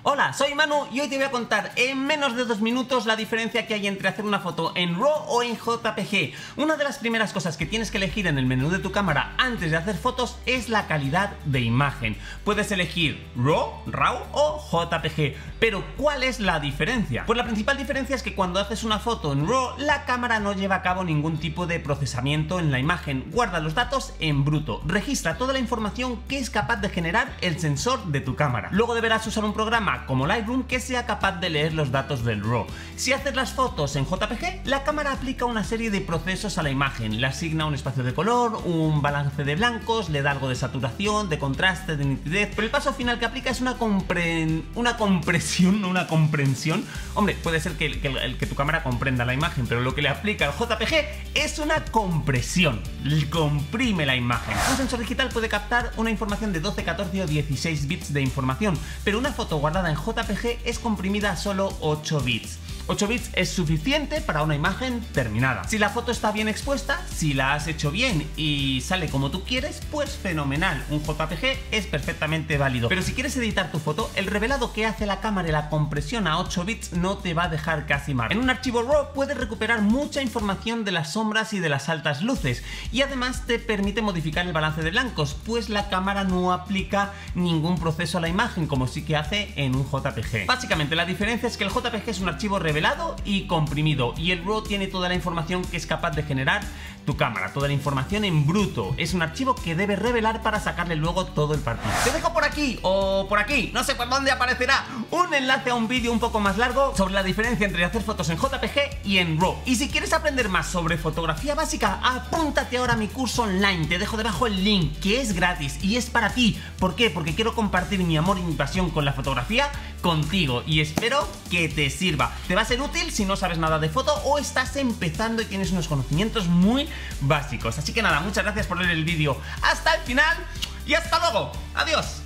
Hola, soy Manu y hoy te voy a contar en menos de 2 minutos la diferencia que hay entre hacer una foto en RAW o en JPG. Una de las primeras cosas que tienes que elegir en el menú de tu cámara antes de hacer fotos es la calidad de imagen. Puedes elegir RAW o JPG, pero ¿cuál es la diferencia? Pues la principal diferencia es que cuando haces una foto en RAW, la cámara no lleva a cabo ningún tipo de procesamiento en la imagen, guarda los datos en bruto, registra toda la información que es capaz de generar el sensor de tu cámara. Luego deberás usar un programa como Lightroom que sea capaz de leer los datos del RAW. Si haces las fotos en JPG, la cámara aplica una serie de procesos a la imagen, le asigna un espacio de color, un balance de blancos, le da algo de saturación, de contraste, de nitidez, pero el paso final que aplica es una compresión, no una comprensión. Hombre, puede ser que tu cámara comprenda la imagen, pero lo que le aplica al JPG es una compresión, comprime la imagen. Un sensor digital puede captar una información de 12, 14 o 16 bits de información, pero una foto guardada en JPG es comprimida a solo 8 bits. 8 bits es suficiente para una imagen terminada. Si la foto está bien expuesta, si la has hecho bien y sale como tú quieres, pues fenomenal, un JPG es perfectamente válido. Pero si quieres editar tu foto, el revelado que hace la cámara y la compresión a 8 bits no te va a dejar casi margen. En un archivo RAW puedes recuperar mucha información de las sombras y de las altas luces, y además te permite modificar el balance de blancos, pues la cámara no aplica ningún proceso a la imagen como sí que hace en un JPG. Básicamente la diferencia es que el JPG es un archivo revelado y comprimido, y el RAW tiene toda la información que es capaz de generar tu cámara, toda la información en bruto. Es un archivo que debes revelar para sacarle luego todo el partido. Te dejo por aquí o por aquí, no sé por dónde aparecerá, un enlace a un vídeo un poco más largo sobre la diferencia entre hacer fotos en JPG y en RAW. Y si quieres aprender más sobre fotografía básica, apúntate ahora a mi curso online. Te dejo debajo el link, que es gratis y es para ti. ¿Por qué? Porque quiero compartir mi amor y mi pasión con la fotografía contigo, y espero que te sirva. Te va a ser útil si no sabes nada de foto o estás empezando y tienes unos conocimientos muy básicos. Así que nada, muchas gracias por ver el vídeo hasta el final y hasta luego. Adiós.